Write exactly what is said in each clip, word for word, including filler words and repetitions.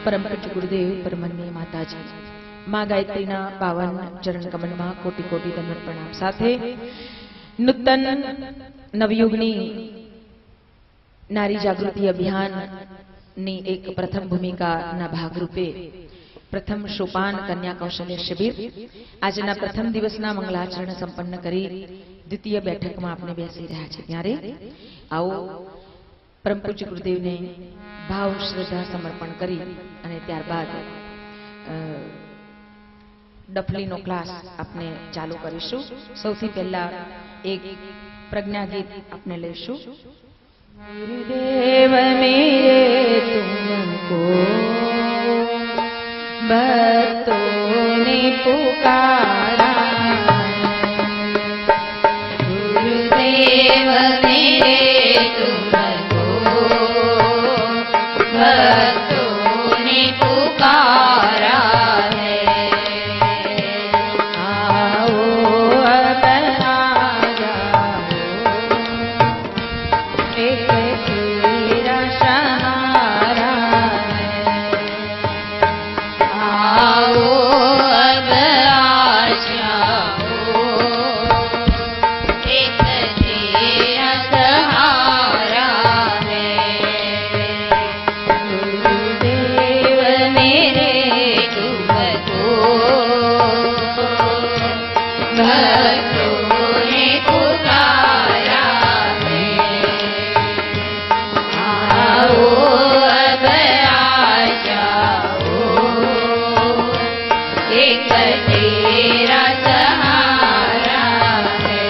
परम पूज्य गुरुदेव परमन्य माताजी मां गायत्री पावन चरण कमल में कोटि कोटि दंडवत प्रणाम साथे नूतन नवयुगनी नारी जागृति अभियान नी एक प्रथम भूमिका ना भागरूपे प्रथम सोपान कन्या कौशल्य शिबिर आजना प्रथम दिवसना मंगलाचरण संपन्न करी द्वितीय बैठक में आपने बेसी रह्या छे त्यारे आओ परम पूज्य गुरुदेव ने भाव श्रद्धा समर्पण करी अने त्यारबाद डफली नो क्लास आपने चालू करीशु। सौथी पहला एक प्रज्ञा गीत आपने लेशु। गुरुदेव मेरे तुमको भक्तों ने पुकारा, गुरुदेव मेरे तुमको भक्तों ने पुकारा है, आओ अब आ जाओ एक तेरा सहारा है, आओ अब आ जाओ एक तेरा सहारा है, गुरुदेव मेरे तुमको भक्तों ने पुकारा है, आओ अब आ जाओ एक तेरा सहारा है।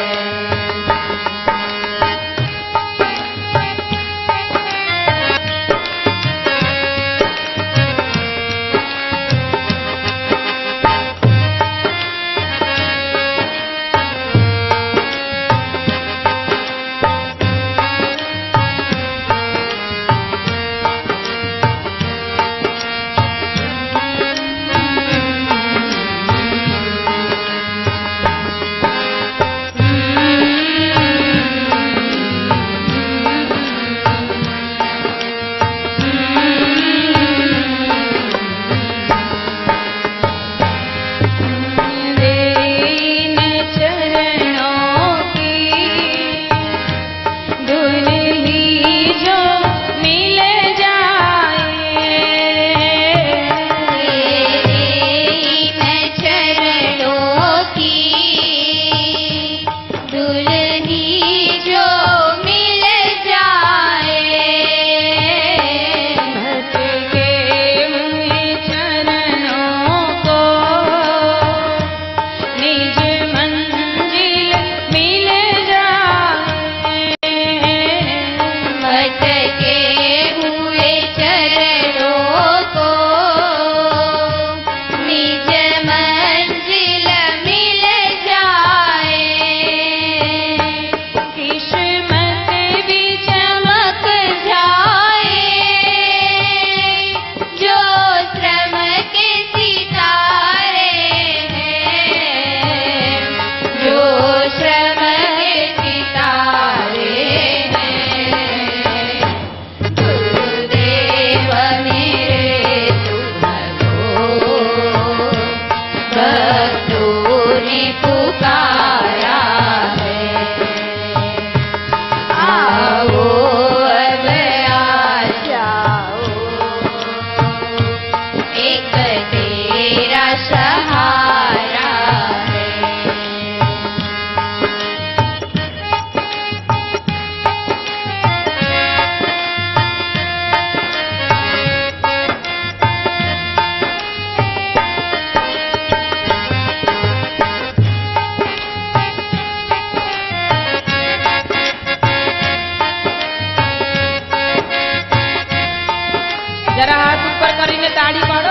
जरा हाथ ऊपर करीने ताड़ी पाड़ो।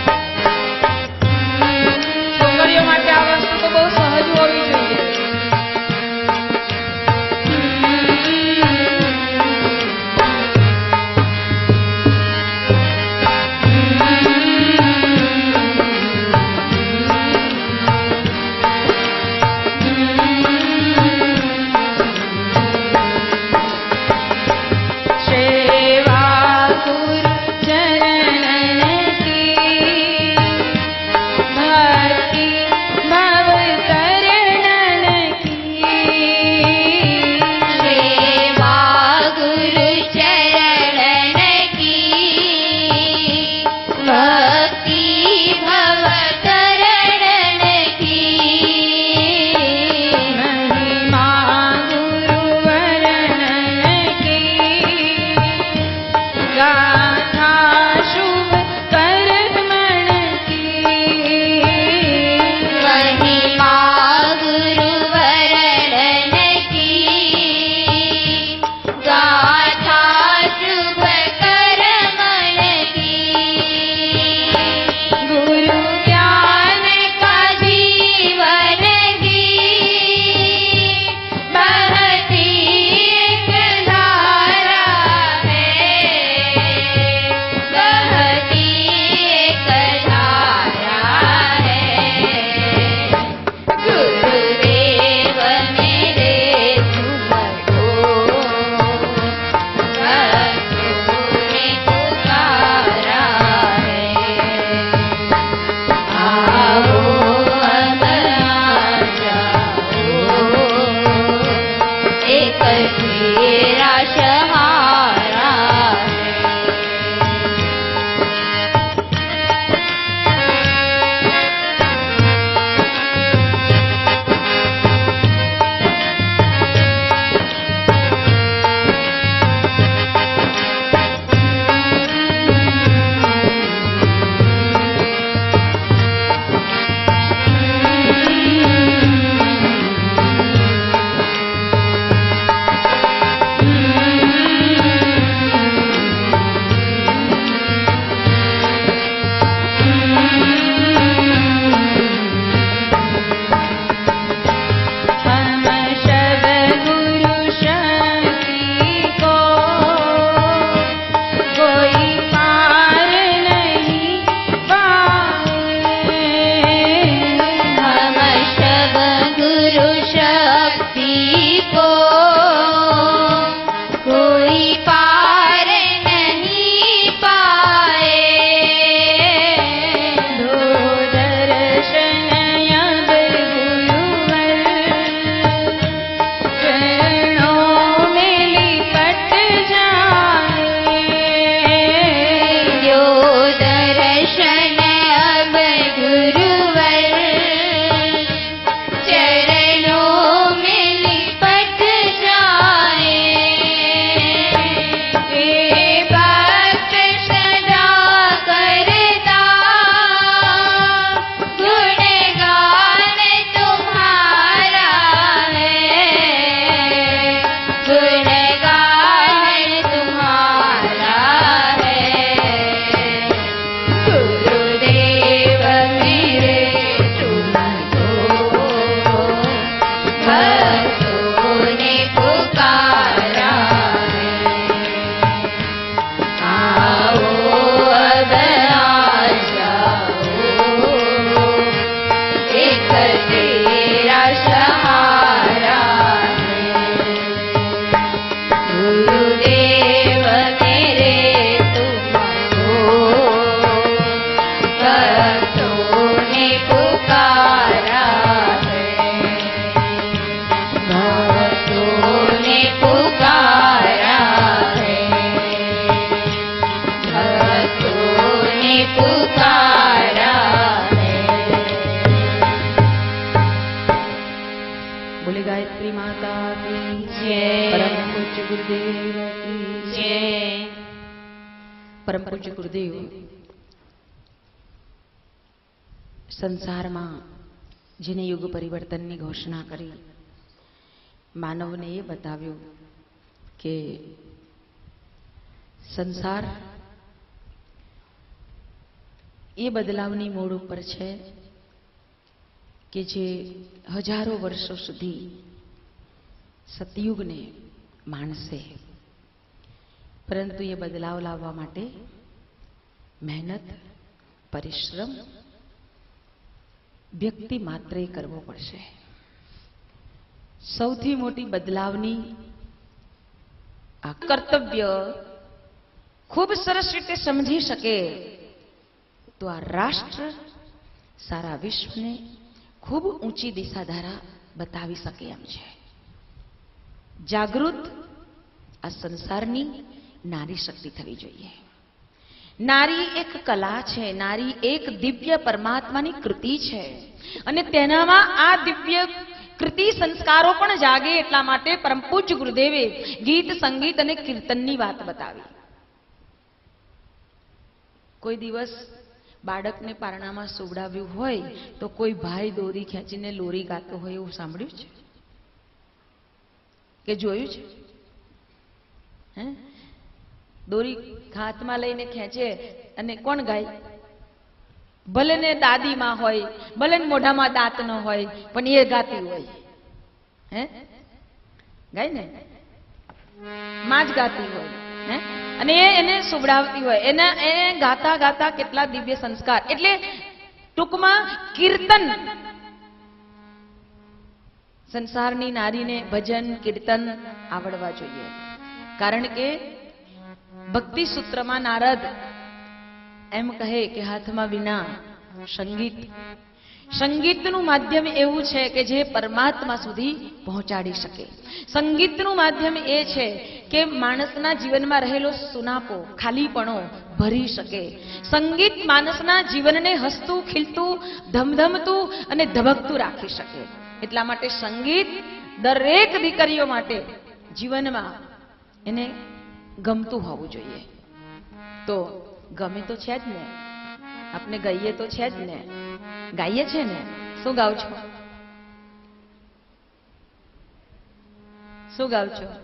छोकरीओ माटे आ वस्तु तो बहुत सहज होवी जोईए। सेवा गुरु चरणन પૂજ્ય ગુરુદેવ સંસારમાં જેને યુગ પરિવર્તનની ઘોષણા કરી, માનવને એ બતાવ્યું કે સંસાર એ બદલાવની મોડ ઉપર છે કે જે હજારો વર્ષો સુધી સતયુગને માણસે, પરંતુ એ બદલાવ લાવવા માટે મહેનત, પરિશ્રમ વ્યક્તિ માત્રે કરવો પડશે. સૌથી મોટી બદલાવની આ કર્તવ્ય ખૂબ સરસ રીતે સમજી શકે તો આ રાષ્ટ્ર સારા વિશ્વને ખૂબ ઊંચી દિશાધારા બતાવી શકે એમ છે. જાગૃત આ સંસારની નારી શક્તિ થવી જોઈએ. નારી એક કલા છે, નારી એક દિવ્ય પરમાત્માની કૃતિ છે અને તેનામાં આ દિવ્ય કૃતિ સંસ્કારો પણ જાગે. એટલા માટે પરમ પૂજ્ય ગુરુદેવે ગીત, સંગીત અને કીર્તનની વાત બતાવી. કોઈ દિવસ બાળકને પારણામાં સુવડાવ્યું હોય તો કોઈ ભાઈ દોરી ખેંચીને લોરી ગાતો હોય એવું સાંભળ્યું છે કે જોયું છે? હે, દોરી હાથમાં લઈને ખેંચે અને કોણ ગાય? ભલે ને દાદીમાં હોય, ભલે ને મોઢામાં દાંત ન હોય, પણ એ ગાતી હોય. હે, ગાય ને, માં જ ગાતી હોય. હે, અને એ એને સુવડાવતી હોય. એના એ ગાતા ગાતા કેટલા દિવ્ય સંસ્કાર. એટલે ટૂંકમાં કીર્તન, સંસારની નારીને ભજન, કીર્તન આવડવા જોઈએ. કારણ કે ભક્તિ સૂત્રમાં નારદ એમ કહે કે હાથમાં વિના સંગીત. સંગીતનું માધ્યમ એવું છે કે જે પરમાત્મા સુધી પહોંચાડી શકે. સંગીતનું માધ્યમ એ છે કે માણસના જીવનમાં રહેલો સુનાપો, ખાલીપણો ભરી શકે. સંગીત માણસના જીવનને હસતું, ખીલતું, ધમધમતું અને ધબકતું રાખી શકે. એટલા માટે સંગીત દરેક દીકરીઓ માટે જીવનમાં એને ગમતું હોવું જોઈએ. તો ગમે તો છે જ ને, આપણે ગાઈએ તો છે જ ને, ગાઈએ છે ને. શું ગાવ છો? શું ગાવ છો?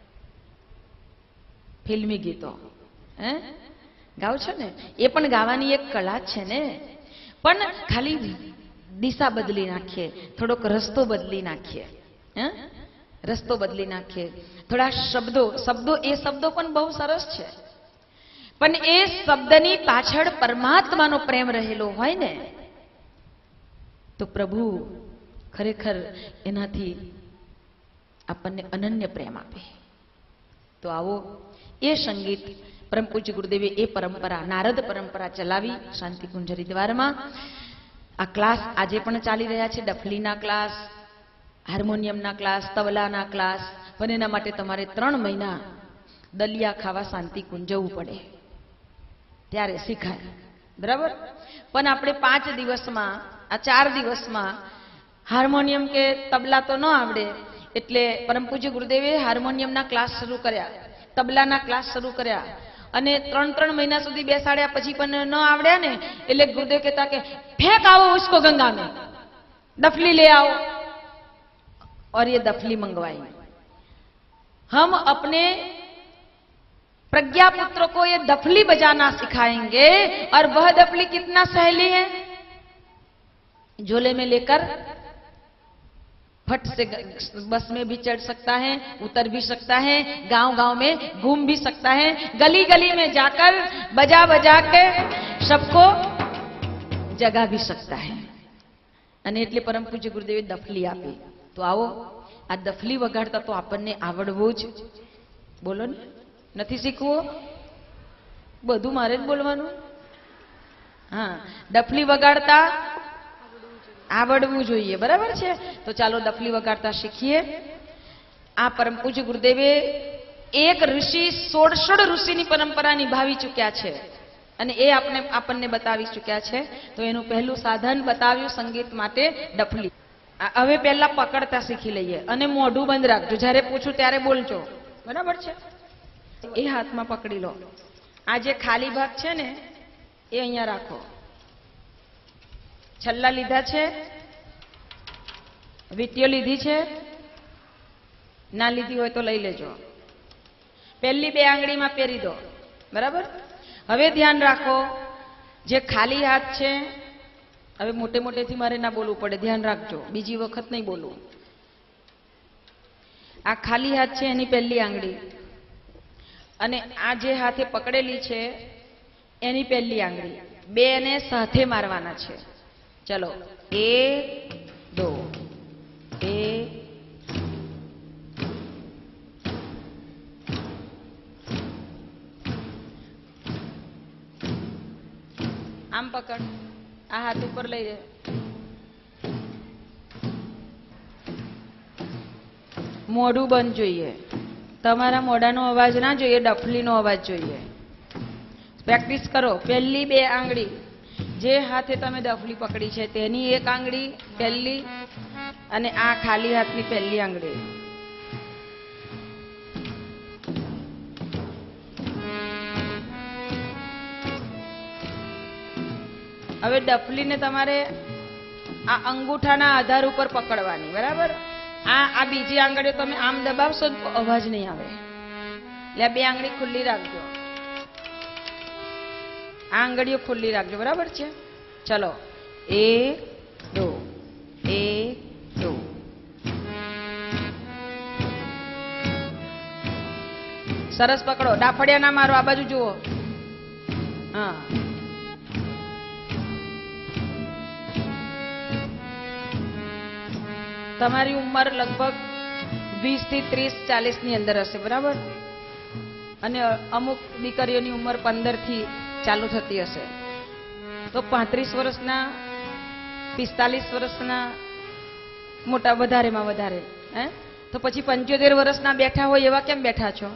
ફિલ્મી ગીતો હે ગાવ છો ને? એ પણ ગાવાની એક કળા છે ને. પણ ખાલી દિશા બદલી નાખીએ, થોડોક રસ્તો બદલી નાખીએ, હે રસ્તો બદલી નાખીએ, થોડા શબ્દો શબ્દો એ શબ્દો પણ બહુ સરસ છે, પણ એ શબ્દની પાછળ પરમાત્માનો પ્રેમ રહેલો હોય ને તો પ્રભુ ખરેખર એનાથી આપણને અનન્ય પ્રેમ આપે. તો આવો એ સંગીત પરમ પૂજ્ય ગુરુદેવે એ પરંપરા, નારદ પરંપરા ચલાવી શાંતિકુંજ હરિદ્વારમાં. આ ક્લાસ આજે પણ ચાલી રહ્યા છે. ડફલીના ક્લાસ, હાર્મોનિયમના ક્લાસ, તબલાના ક્લાસ. પણ એના માટે તમારે ત્રણ મહિના દલિયા ખાવા શાંતિકુંજ જવું પડે, ત્યારે શીખાય. બરાબર? પણ આપણે પાંચ દિવસમાં, આ ચાર દિવસમાં હાર્મોનિયમ કે તબલા તો ન આવડે, એટલે પરમ પૂજ્ય ગુરુદેવે હાર્મોનિયમના ક્લાસ શરૂ કર્યા, તબલાના ક્લાસ શરૂ કર્યા. અને ત્રણ ત્રણ મહિના સુધી બેસાડ્યા. પછી પણ ન આવડ્યા ને એટલે ગુરુદેવ કહેતા કે ફેંક आओ उसको गंगा में, डफली ले आओ. और ये डफली मंगवाई. हम अपने प्रज्ञा पुत्र को ये डफली बजाना सिखाएंगे. और वह डफली कितना सहेली है, झोले में लेकर फट से बस में भी चढ़ सकता है, उतर भी सकता है, गांव गांव में घूम भी सकता है, गली गली में जाकर बजा बजा के सबको जगा भी सकता है. અને એટલે પરમ પૂજ્ય ગુરુદેવે દફલી આપી. તો આવો આ દફલી વગાડતા તો આપણને આવડવું જ. બોલો ને, નથી શીખવું? બધું મારે જ બોલવાનું. હા, દફલી વગાડતા આવડવું જોઈએ. બરાબર છે? તો ચાલો દફલી વગાડતા શીખીએ. આ પરમ પૂજ્ય ગુરુદેવે એક ઋષિ સોળસોળ ઋષિની પરંપરા નિભાવી ચૂક્યા છે અને એ આપણે આપણને બતાવી ચૂક્યા છે. તો એનું પહેલું સાધન બતાવ્યું સંગીત માટે ડફલી. હવે પહેલા પકડતા શીખી લઈએ અને મોઢું બંધ રાખજો. જ્યારે પૂછું ત્યારે બોલજો. બરાબર છે? એ હાથમાં પકડી લો આ જે ખાલી ભાગ છે ને એ અહીંયા રાખો. છલ્લા લીધા છે, વીંટીઓ લીધી છે, ના લીધી હોય તો લઈ લેજો. પહેલી બે આંગળીમાં પહેરી દો. બરાબર. હવે ધ્યાન રાખો, જે ખાલી હાથ છે, હવે મોટે મોટેથી મારે ના બોલવું પડે, ધ્યાન રાખજો, બીજી વખત નહીં બોલવું. આ ખાલી હાથ છે એની પહેલી આંગળી અને આ જે હાથે પકડેલી છે એની પહેલી આંગળી, બે ને સાથે મારવાના છે. ચલો, એક દો એક. આમ પકડ, આ હાથ ઉપર લઈ લે. મોઢું બંધ જોઈએ, તમારા મોઢાનો અવાજ ના જોઈએ, ડફલીનો અવાજ જોઈએ. પ્રેક્ટિસ કરો. પહેલી બે આંગળી, જે હાથે તમે ડફલી પકડી છે તેની એક આંગળી પહેલી અને આ ખાલી હાથની પહેલી આંગળી. હવે ડફલીને તમારે આ અંગૂઠાના આધાર ઉપર પકડવાની. બરાબર. આ આ બીજી આંગળીઓ તમે આમ દબાવશો તો અવાજ નહીં આવે, એટલે બે આંગળી ખુલ્લી રાખજો. આ આંગળીઓ ખુલ્લી રાખજો. બરાબર છે. ચલો, એક દો એક દો. સરસ પકડો, ડાફડિયા ના મારો. આ બાજુ જુઓ. હા, તમારી ઉંમર લગભગ વીસ થી ત્રીસ ચાલીસ ની અંદર હશે. બરાબર. અને અમુક દીકરીઓની ઉંમર પંદર થી ચાલુ થતી હશે. તો પાંત્રીસ વર્ષના પિસ્તાલીસ વર્ષના મોટા વધારેમાં વધારે હે તો પછી પંચોતેર વર્ષના બેઠા હોય એવા કેમ બેઠા છો?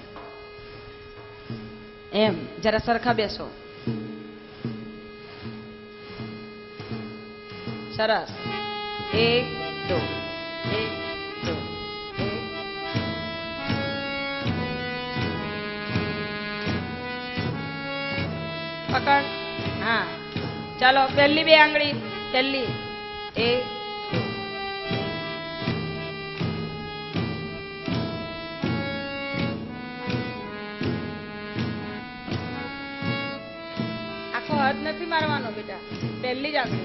એમ જરા સરખા બેસો. સરસ. એક દો એક દો એક. પકડ. હા, ચાલો. પહેલી બે આંગળી, પહેલી એક દો. આખો હાથ નથી મારવાનો બેટા, પહેલી જ આંગળી.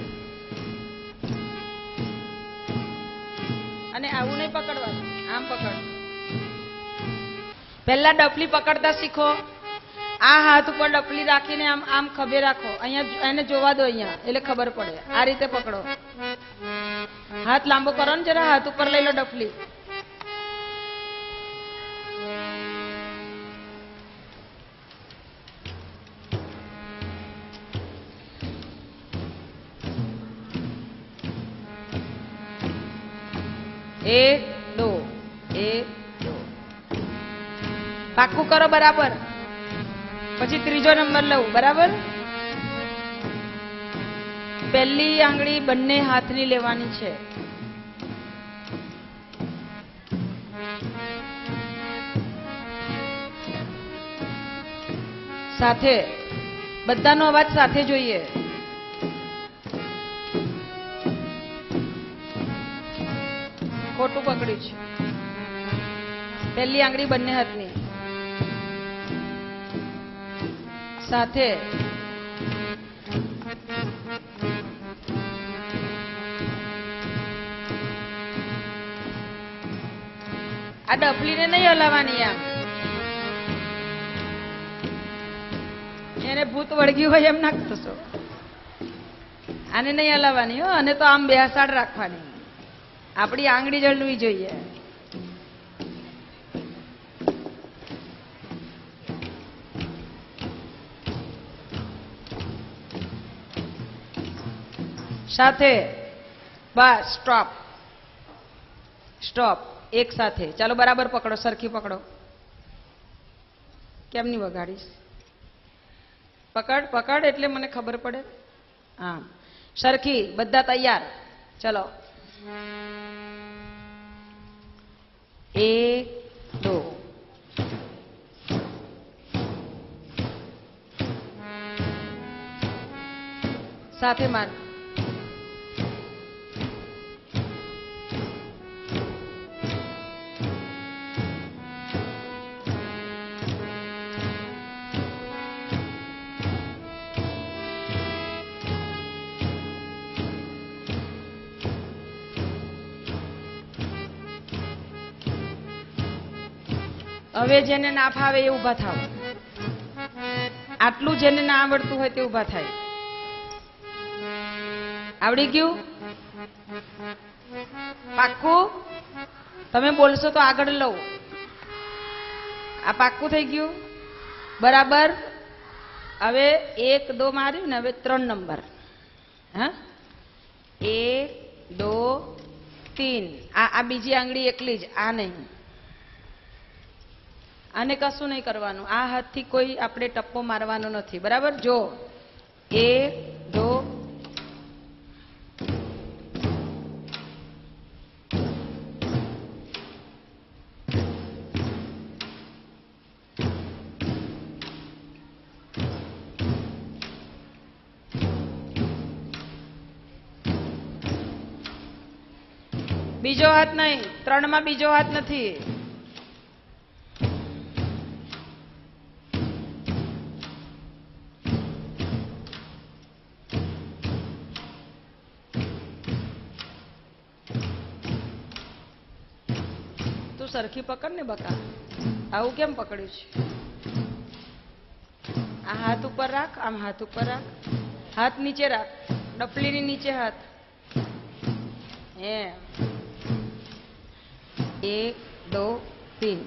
અને આવું નહીં પકડવાનું, આમ પકડ. પહેલા ડફલી પકડતા શીખો. આ હાથ ઉપર ડફલી રાખીને આમ આમ ખભે રાખો. અહીંયા એને જોવા દો, અહીંયા એટલે ખબર પડે. આ રીતે પકડો. હાથ લાંબો કરો ને જરા, હાથ ઉપર લઈ લો ડફલી. એક દો એક દો. પાક્કું કરો. બરાબર. પછી ત્રીજો નંબર લઉં. બરાબર. પહેલી આંગળી બંને હાથની લેવાની છે. સાથે બધાનો અવાજ સાથે જોઈએ. ખોટું પકડ્યું છે. પહેલી આંગળી બંને હાથની સાથે. આ ડફલીને નહીં હલાવવાની. આમ એને ભૂત વળગ્યું હોય એમ નાખ થશો. આને નહીં હલાવવાની હો. અને તો આમ બેસાડ રાખવાની. આપણી આંગળી જળવી જોઈએ. સાથે. બસ. Stop stop. એક સાથે. ચાલો, બરાબર પકડો, સરખી પકડો. કેમ નહીં વગાડીશ? પકડ પકડ એટલે મને ખબર પડે. હા, સરખી. બધા તૈયાર. ચલો. એક દો સાથે માર. હવે જેને ના ફાવે એ ઊભા થાવ. આટલું જેને ના આવડતું હોય તે ઊભા થાય. આવડી ગયું? પાક્કું? તમે બોલશો તો આગળ લઉં. આ પાક્કું થઈ ગયું? બરાબર. હવે એક દો માર્યું ને, હવે ત્રણ નંબર. હા, એક દો તીન. આ આ બીજી આંગળી એકલી જ, આ નહીં. આને કશું નહીં કરવાનું. આ હાથથી કોઈ આપણે ટપ્પો મારવાનો નથી. બરાબર? જો એક દો બીજો હાથ નહીં. ત્રણ માં બીજો હાથ નથી. સરખી પકડ ને બકા. આવું કેમ પકડ્યું છે? આ હાથ ઉપર રાખ, આમ હાથ ઉપર રાખ, હાથ નીચે રાખ, ડફલીની નીચે હાથ. એમ. એક દો તીન.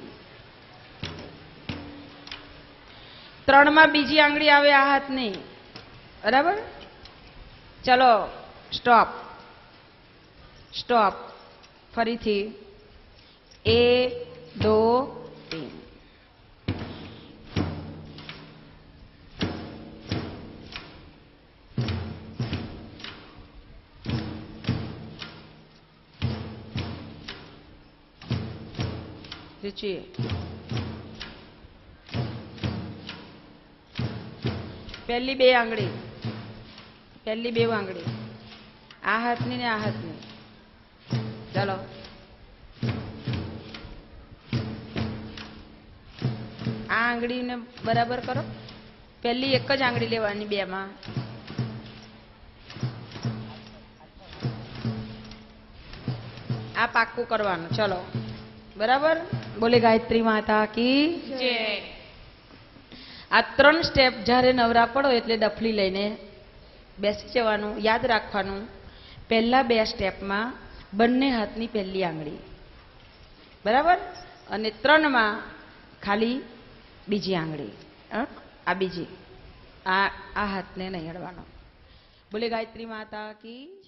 ત્રણ માં બીજી આંગળી આવે, આ હાથ નહીં. બરાબર? ચલો સ્ટોપ. સ્ટોપ. ફરીથી एक दो तीन. रुचिए पहली बे आंगળી, पहली બે આંગળી આ હાથની ને આ હાથની. ચાલો આ આંગળીને બરાબર કરો. પહેલી એક જ આંગળી લેવાની બે માં. આ પાક્કું કરવાનું. ચલો બરાબર. બોલે ગાયત્રી માતા કી જય. આ ત્રણ સ્ટેપ જ્યારે નવરા પડો એટલે ડફલી લઈને બેસી જવાનું. યાદ રાખવાનું, પહેલા બે સ્ટેપમાં બંને હાથની પહેલી આંગળી. બરાબર? અને ત્રણમાં ખાલી બીજી આંગળી. આ બીજી. આ આ હાથને નહીં અડવાનો. બોલે ગાયત્રી માતા કી